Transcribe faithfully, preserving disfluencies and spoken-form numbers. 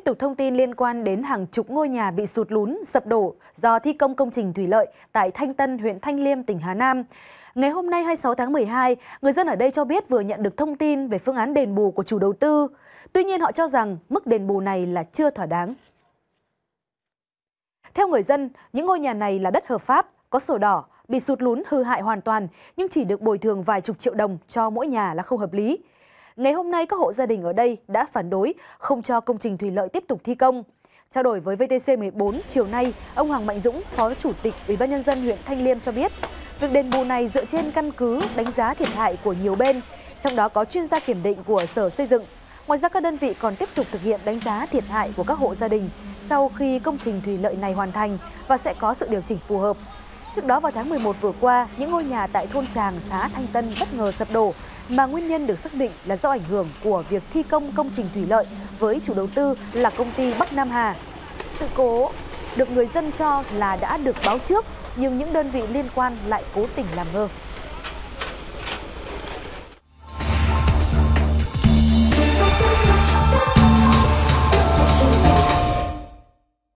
Tiếp tục thông tin liên quan đến hàng chục ngôi nhà bị sụt lún, sập đổ do thi công công trình thủy lợi tại Thanh Tân, huyện Thanh Liêm, tỉnh Hà Nam. Ngày hôm nay hai mươi sáu tháng mười hai, người dân ở đây cho biết vừa nhận được thông tin về phương án đền bù của chủ đầu tư. Tuy nhiên họ cho rằng mức đền bù này là chưa thỏa đáng. Theo người dân, những ngôi nhà này là đất hợp pháp, có sổ đỏ, bị sụt lún hư hại hoàn toàn nhưng chỉ được bồi thường vài chục triệu đồng cho mỗi nhà là không hợp lý. Ngày hôm nay các hộ gia đình ở đây đã phản đối không cho công trình thủy lợi tiếp tục thi công. Trao đổi với vê tê xê mười bốn chiều nay, ông Hoàng Mạnh Dũng, Phó Chủ tịch Ủy ban nhân dân huyện Thanh Liêm cho biết, việc đền bù này dựa trên căn cứ đánh giá thiệt hại của nhiều bên, trong đó có chuyên gia kiểm định của Sở Xây dựng. Ngoài ra các đơn vị còn tiếp tục thực hiện đánh giá thiệt hại của các hộ gia đình sau khi công trình thủy lợi này hoàn thành và sẽ có sự điều chỉnh phù hợp. Trước đó vào tháng mười một vừa qua, những ngôi nhà tại thôn Tràng, xã Thanh Tân bất ngờ sập đổ mà nguyên nhân được xác định là do ảnh hưởng của việc thi công công trình thủy lợi với chủ đầu tư là công ty Bắc Nam Hà. Sự cố được người dân cho là đã được báo trước nhưng những đơn vị liên quan lại cố tình làm ngơ.